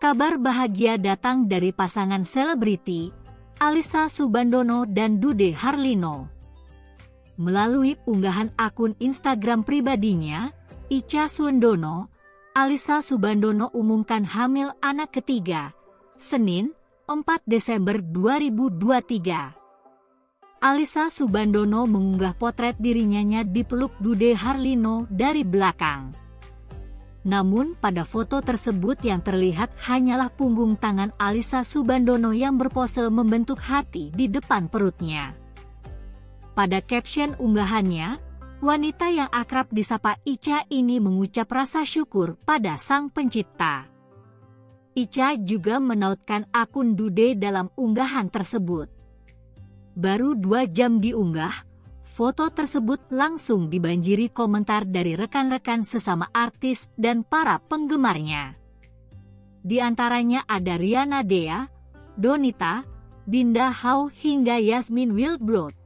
Kabar bahagia datang dari pasangan selebriti, Alyssa Soebandono dan Dude Harlino. Melalui unggahan akun Instagram pribadinya, Icha Soebandono, Alyssa Soebandono umumkan hamil anak ketiga, Senin, 4 Desember 2023. Alyssa Soebandono mengunggah potret dirinya dipeluk Dude Harlino dari belakang. Namun pada foto tersebut yang terlihat hanyalah punggung tangan Alyssa Soebandono yang berpose membentuk hati di depan perutnya. Pada caption unggahannya, wanita yang akrab disapa Icha ini mengucap rasa syukur pada Sang Pencipta. Icha juga menautkan akun Dude dalam unggahan tersebut. Baru 2 jam diunggah, foto tersebut langsung dibanjiri komentar dari rekan-rekan sesama artis dan para penggemarnya. Di antaranya ada Riana Dea, Donita, Dinda Hau hingga Yasmin Wildblood.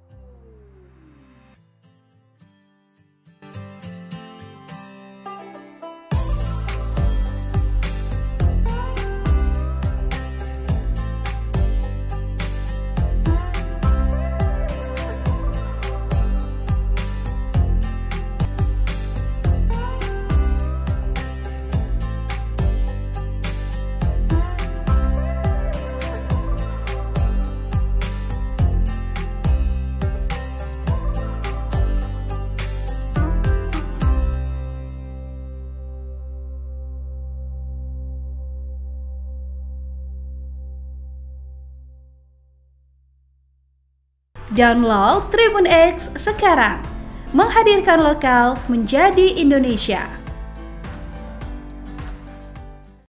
Download Tribun X sekarang, menghadirkan lokal menjadi Indonesia.